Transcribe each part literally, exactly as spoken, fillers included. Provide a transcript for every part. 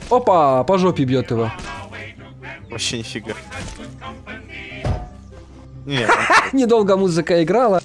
Опа, по жопе бьет его. Вообще нифига. Нет. Недолго музыка играла.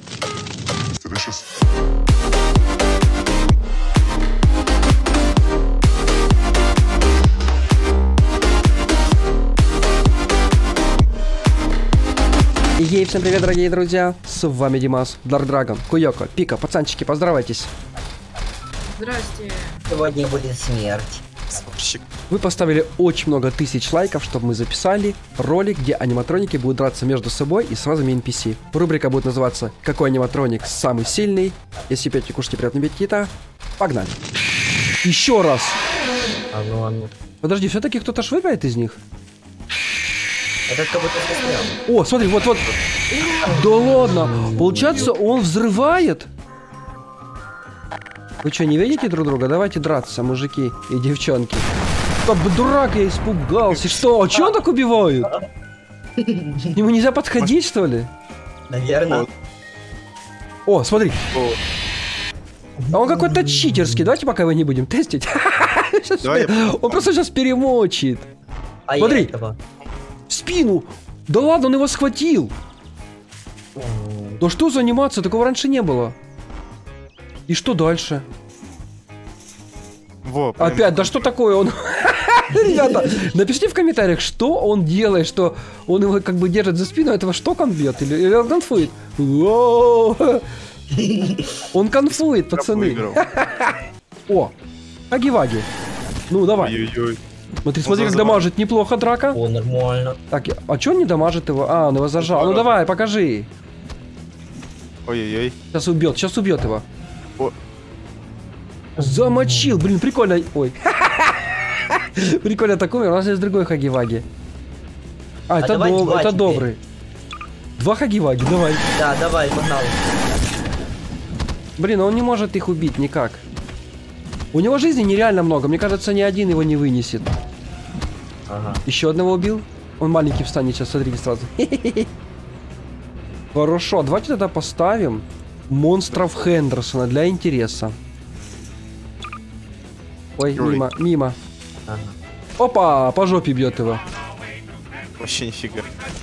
Ей, всем привет, дорогие друзья! С вами Димас, Dark Dragon, Куёко, Пика, пацанчики, поздравайтесь! Здрасте! Сегодня будет смерть. Вы поставили очень много тысяч лайков, чтобы мы записали ролик, где аниматроники будут драться между собой и с разными эн пи си. Рубрика будет называться «Какой аниматроник самый сильный?». Если пьете, кушайте приятные аппетита. Погнали! Еще раз! А ну, а ну. Подожди, все-таки кто-то ж выиграет из них? Этот как будто застрял. О, смотри, вот-вот. Да ладно. Получается, он взрывает. Вы что, не видите друг друга? Давайте драться, мужики и девчонки. Как бы дурак, я испугался. Что? А чё он так убивает? Ему нельзя подходить, что ли? Наверное. О, смотри. А он какой-то читерский. Давайте пока его не будем тестить. Он просто сейчас перемочит. А смотри. В спину! Да ладно, он его схватил! Да что за анимация? Такого раньше не было. И что дальше? Во, опять, да что такое он? Ребята, напишите в комментариях, что он делает, что он его как бы держит за спину, этого что он бьет? Или, или он конфует? Он конфует, пацаны. О, Хаги-Ваги. Ну, давай. Ой-ой-ой. Смотри, смотри, как дамажит. Неплохо драка. О, нормально. Так, а чё он не дамажит его? А, он его зажал. Ну давай, покажи. Ой-ой-ой. Сейчас убьет, сейчас убьет его. О. Замочил, блин, прикольно. Ой. Прикольно так умер. У нас есть другой Хаги-Ваги. А, это, давай доб... два это теперь. добрый. Два Хаги-Ваги, давай. Да, давай, погнал. Блин, он не может их убить никак. У него жизни нереально много. Мне кажется, ни один его не вынесет. Ага. Еще одного убил. Он маленький встанет сейчас, смотрите сразу. Хорошо, давайте тогда поставим монстров Хендерсона для интереса. Ой, Ой. мимо, мимо. Ага. Опа, по жопе бьет его. Вообще нифига.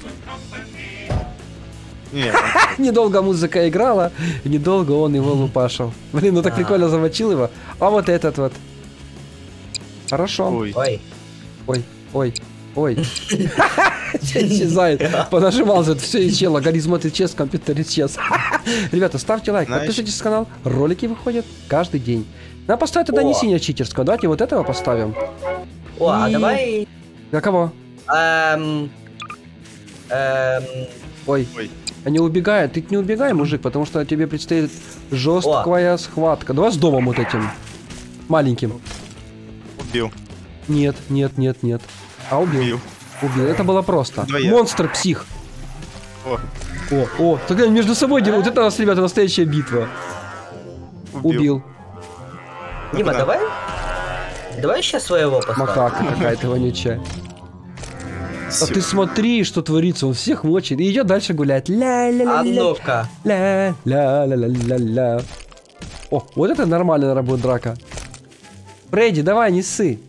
Нет. Недолго музыка играла, недолго он его лупашил. Блин, ну так А. прикольно замочил его. А вот этот вот. Хорошо. Ой. Ой. Ой, ой, ой. Исчезает. Понажимал за это все, исчез. Логарифм исчез, компьютер исчез. Ребята, ставьте лайк, Знаешь... подписывайтесь на канал. Ролики выходят каждый день. Нам поставить тогда не О. синяя читерского. Давайте вот этого поставим. О, а И- давай... Для кого? Эм... Эм... Ой. Ой. А не убегай, ты не убегай, мужик, потому что тебе предстоит жесткая схватка. Давай с домом вот этим. Маленьким. Убил. Нет, нет, нет, нет. А убил. Убил. Убил. Это было просто. Двоя. Монстр-псих. О. О, о, тогда они между собой дерут. Это у нас, ребята, настоящая битва. Убил. Дима, Да. давай... Давай сейчас своего поставим. Макака какая-то вонючая. А ты смотри, что творится. Он всех мочит. И идет дальше гулять. А Ля-ля-ля-ля. ну-ка. Ля-ля-ля-ля-ля-ля. О, вот это нормальная работа драка. Фредди, давай, не ссы.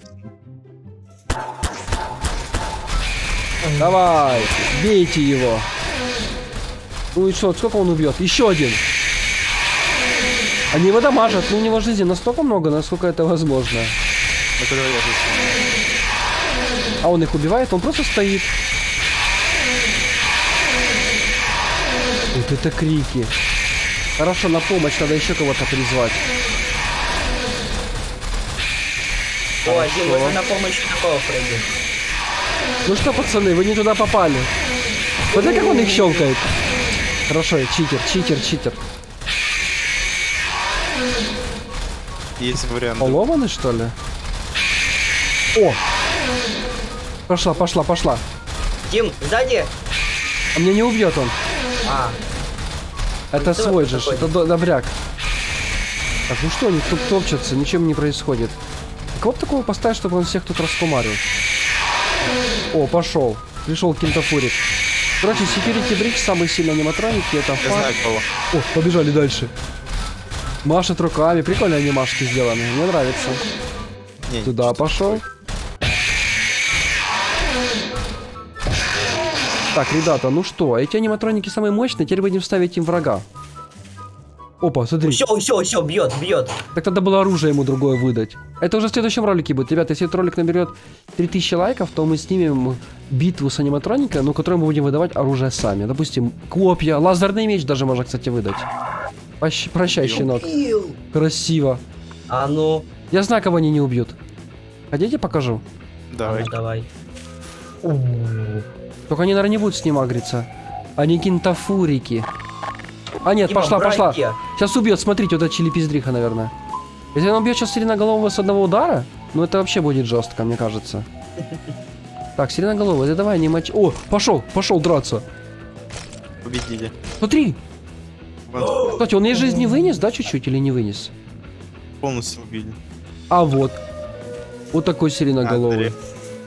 Давай, бейте его. Ну и что, сколько он убьет? Еще один. Они его дамажат, но у него жизни настолько много, насколько это возможно. Это давай я же- А он их убивает, он просто стоит. Вот это крики. Хорошо, на помощь надо еще кого-то призвать. О, Дим, можно на помощь такого пройти. Ну что, пацаны, вы не туда попали. Смотри, как он их щелкает. Хорошо, читер, читер, читер. Есть вариант. Поломаны, что ли? О! Пошла, пошла, пошла. Дим, сзади. А меня не убьет он. А, Это кто свой это же, такой? это до- добряк. Так, ну что, они тут топчутся, ничем не происходит. Кого бы такого поставить, чтобы он всех тут раскумарил? О, пошел. Пришел кентафурик. Короче, Security Bridge самый сильный аниматроники, это Я факт. знаю кого. О, побежали дальше. Машет руками, прикольные анимашки сделаны, мне нравится. Не, Туда что-то пошел. такое. Так, ребята, ну что, эти аниматроники самые мощные, теперь будем ставить им врага. Опа, смотри. Все, все, все, бьет, бьет. Так тогда было оружие ему другое выдать. Это уже в следующем ролике будет. Ребята, если этот ролик наберет три тысячи лайков, то мы снимем битву с аниматроникой, ну, которой мы будем выдавать оружие сами. Допустим, копья, лазерный меч даже можно, кстати, выдать. Пощ... Прощай, щенок. Красиво. А ну. Я знаю, кого они не убьют. Хотите, покажу? Давай. А ну, давай. Только они, наверное, не будут с ним агриться. Они кентафурики. А нет, Дима, пошла, пошла. братья. Сейчас убьет, смотрите, вот эта чили-пиздриха, наверное. Если он убьет сейчас сиреноголового с одного удара, ну это вообще будет жестко, мне кажется. Так, сиреноголовый, да давай не мочи. О, пошел, пошел драться. Победили. Смотри. Вон, Кстати, он ей жизнь не вынес, да, чуть-чуть или не вынес? полностью убили. А вот. Вот такой сиреноголовый. А,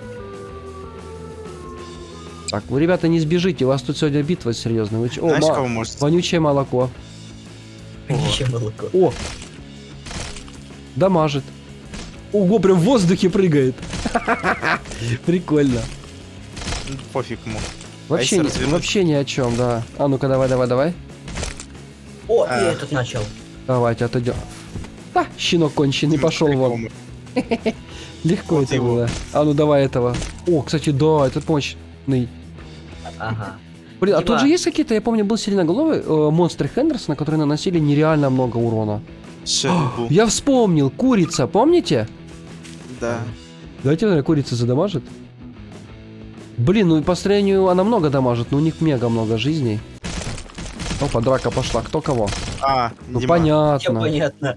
Так, вы, ребята, не сбежите, у вас тут сегодня битва серьезная. Вы... О, Знаешь, ма... кого может? вонючее молоко. Еще молоко. О! Дамажит. Ого, прям в воздухе прыгает. Прикольно. Ну, пофиг ему. Вообще, если ни- развернуть? вообще ни о чем, да. А ну-ка, давай, давай, давай. О, А. и этот начал. Давайте, отойдем. А, щенок конченый, пошел вон. Легко Вот это его. было. А ну давай этого. О, кстати, да, этот мощный. Ага. Блин, а Дима. тут же есть какие-то, я помню, был сиреноголовый э, монстры Хендерсона, которые наносили нереально много урона. Шельбу. Я вспомнил, курица, помните? Да. Давайте, наверное, курица задамажит. Блин, ну по сравнению она много дамажит, но у них мега много жизней. Опа, драка пошла, кто кого? А, Ну Дима. Всем понятно. понятно.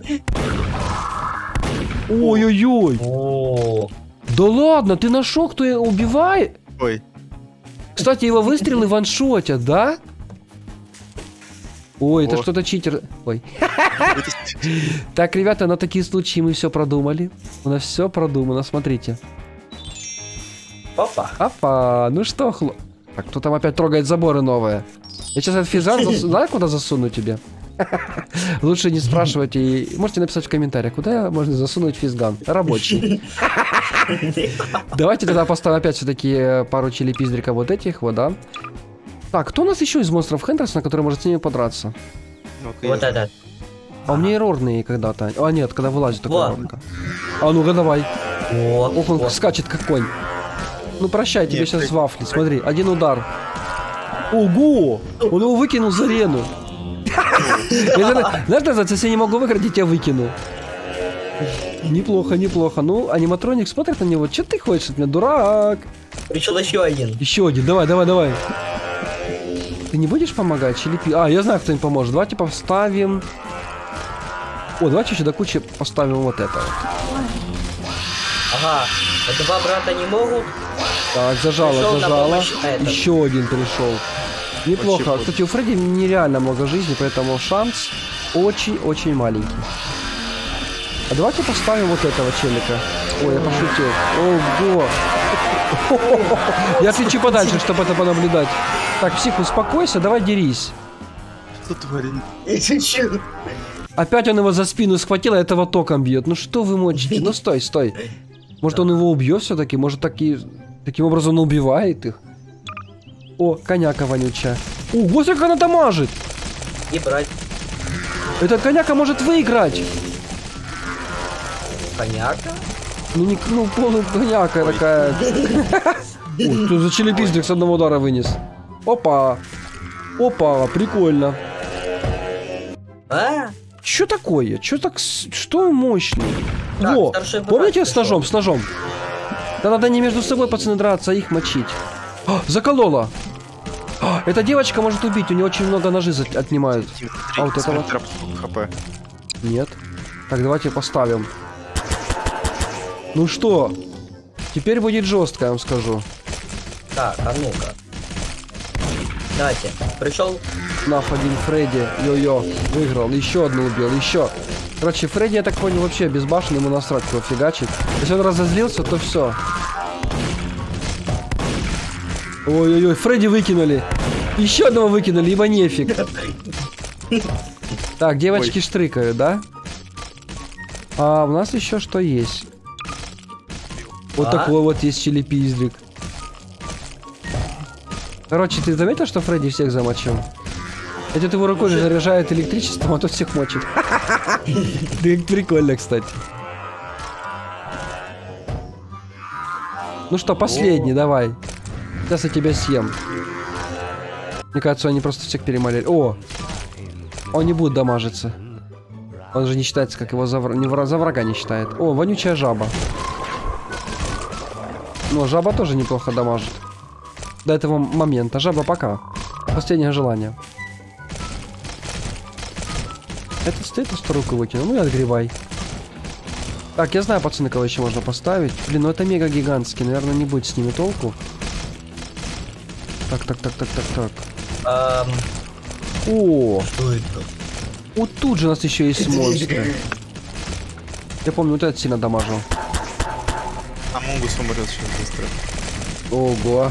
Ой-ой-ой. О, Да ладно, ты нашел, кто ее убивает? Ой. Кстати, его выстрелы ваншотят, да? Ой, это О. что-то читер. Ой. Так, ребята, на такие случаи мы все продумали. У нас все продумано, смотрите. опа. Опа, ну что, хлоп. Так, кто там опять трогает заборы новые? Я сейчас этот физан засу... Знаю, куда засуну тебе? Лучше не спрашивайте. И можете написать в комментариях, куда можно засунуть физган. Рабочий. Давайте тогда поставим опять все-таки пару чили-пиздриков вот этих, вот, да. Так, кто у нас еще из монстров Хендерсона, который может с ними подраться? Ну-ка, Вот я- этот. А у меня эрорные когда-то. А нет, когда вылазит такая Вот. эрорка. А ну-ка давай. О, Ох, он о. скачет как конь. Ну прощай, тебе Нет, сейчас ты- вафли. Смотри, один удар. Ого! Он его выкинул за арену. Знаешь, называется, если я не могу выиграть, я тебя выкину. Неплохо, неплохо. Ну, аниматроник смотрит на него. Че ты хочешь от меня, дурак? Пришел еще один. Еще один, давай, давай, давай. Ты не будешь помогать, Челепи? А, я знаю, кто им поможет. Давайте поставим... О, давайте еще до кучи поставим вот это вот. Ага. А два брата не могут. Так, зажало, Пришел на зажало. помощь этот. Еще один пришел. Неплохо. Очень Кстати, у Фредди нереально много жизни, поэтому шанс очень-очень маленький. А давайте поставим вот этого челика. Ой, я пошутил. Ого! Я отлечу подальше, чтобы это понаблюдать. Так, псих, успокойся, давай дерись. Что творит? Это че? Опять он его за спину схватил, а этого током бьет. Ну что вы мочите? Ну стой, стой. Может он его убьет все-таки? Может таки... таким образом он убивает их? О, коняка вонючая. Ого, сколько она дамажит! И брать Этот коняка может выиграть! коняка. Ну, не, ну полуконяка такая. Ух, ты за челепиздик с одного удара вынес. Опа! Опа, прикольно. А? Чё такое? Чё так... с- Что мощный? Так, Во! старший брат Помните с пришел. ножом, с ножом? Да надо не между собой, пацаны, драться, а их мочить. А, заколола! А, эта девочка может убить, у нее очень много ножи за- отнимают. А вот это вот? хп. Нет. Так, давайте поставим. Ну что? Теперь будет жестко, я вам скажу. Так, а ну-ка. Дайте. Пришел. Наф один Фредди. Йо-йо. Выиграл. Еще одну убил. Еще. Короче, Фредди, я так понял, вообще безбашенный, ему насрать, кто фигачит. Если он разозлился, то все. Ой-ой-ой, Фредди выкинули. Еще одного выкинули, ибо нефиг. Так, девочки Ой. штрыкают, да? А у нас еще что есть? Вот А? такой вот есть челепиздрик. Короче, ты заметил, что Фредди всех замочил? Этот его рукой заряжает электричеством, а тот всех мочит. Да прикольно, кстати. Ну что, последний, давай. Сейчас я тебя съем. Мне кажется, они просто всех перемолили. О! Он не будет дамажиться. Он же не считается, как его за, вр... не вра... за врага не считает. О, вонючая жаба. Ну, жаба тоже неплохо дамажит. До этого момента. Жаба, пока. Последнее желание. Это стоит, что руку выкинул. Ну и отгребай. Так, я знаю, пацаны, кого еще можно поставить. Блин, ну это мега гигантский. Наверное, не будет с ними толку. Так, так, так, так, так, так. Um, О! что это? Вот тут же у нас еще есть монстры. Я помню, вот этот сильно дамажил. Амунгус умрет сейчас быстро. Ого.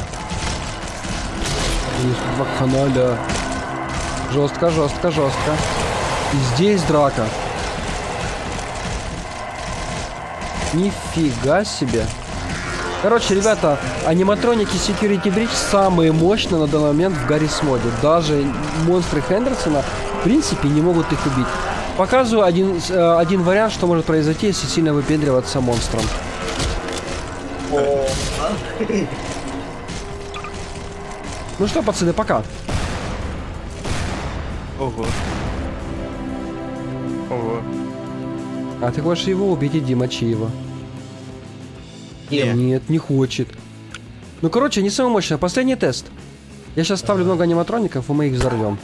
Вакханаля. Жестко, жестко, жестко. И здесь драка. Нифига себе. Короче, ребята, аниматроники Security Breach самые мощные на данный момент в Гаррис моде. Даже монстры Хендерсона, в принципе, не могут их убить. Показываю один, э, один вариант, что может произойти, если сильно выпендриваться монстром. О, Ну что, пацаны, пока. Ого. Ого. А ты хочешь его убить, иди мочи его. Кем? Нет, не хочет. Ну, короче, не самый мощный. Последний тест. Я сейчас ставлю много аниматроников, и мы их взорвем.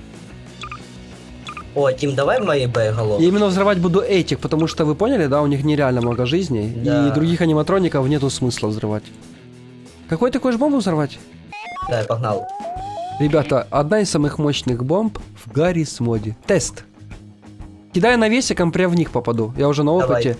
О, Тим, давай мои боеголовки. Я именно взрывать буду этих, потому что вы поняли, да, у них нереально много жизней. Да. И других аниматроников нету смысла взрывать. Какой ты хочешь бомбу взорвать? Да, погнал. Ребята, одна из самых мощных бомб в Гаррис моде. Тест. Кидаю навесиком, прям в них попаду. Я уже на опыте.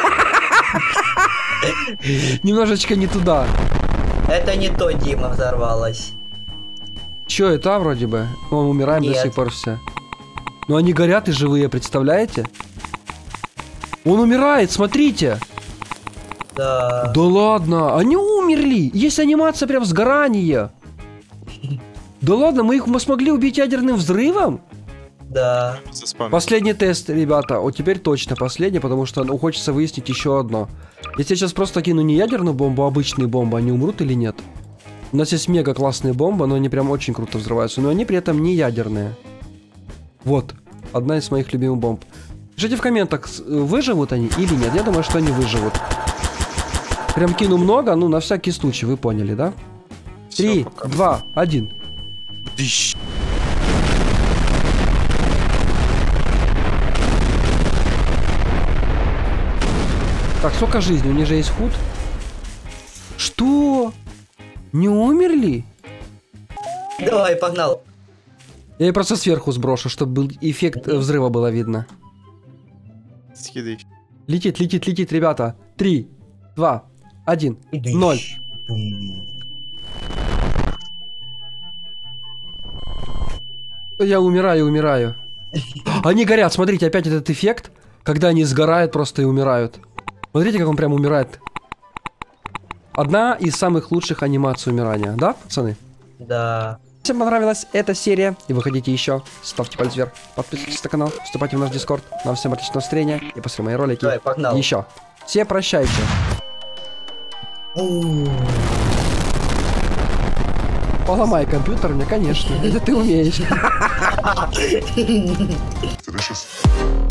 Немножечко не туда. Это не то, Дима, взорвалась. Чё это вроде бы? Ну, мы умираем Нет. до сих пор все. Но они горят и живые, представляете? Он умирает, смотрите. Да. Да ладно, они умерли. Есть анимация прям сгорания. Да ладно, мы их мы смогли убить ядерным взрывом? Да. Заспамил. Последний тест, ребята. Вот теперь точно последний, потому что ну, хочется выяснить еще одно. Если я сейчас просто кину не ядерную бомбу, а обычные бомбы, они умрут или нет? У нас есть мега классные бомбы, но они прям очень круто взрываются. Но они при этом не ядерные. Вот. Одна из моих любимых бомб. Пишите в комментах, выживут они или нет. Я думаю, что они выживут. Прям кину много, ну на всякий случай, вы поняли, да? Три, два, один. Дыщ. Так, сколько жизни? У них же есть худ. Что? Не умерли? Давай, погнал. Я ее просто сверху сброшу, чтобы был эффект э, взрыва было видно. Скидывай. Летит, летит, летит, ребята. Три, два, один, ноль. Я умираю, умираю. Они горят, смотрите, опять этот эффект, когда они сгорают просто и умирают. Смотрите, как он прям умирает. Одна из самых лучших анимаций умирания, да, пацаны? Да. Если вам понравилась эта серия и вы хотите еще, ставьте палец вверх, подписывайтесь на канал, вступайте в наш дискорд. Нам всем отличного настроения и после мои ролики Давай, погнал. еще. Все прощайте. Поломай компьютер мне, конечно. Это ты умеешь. Delicious.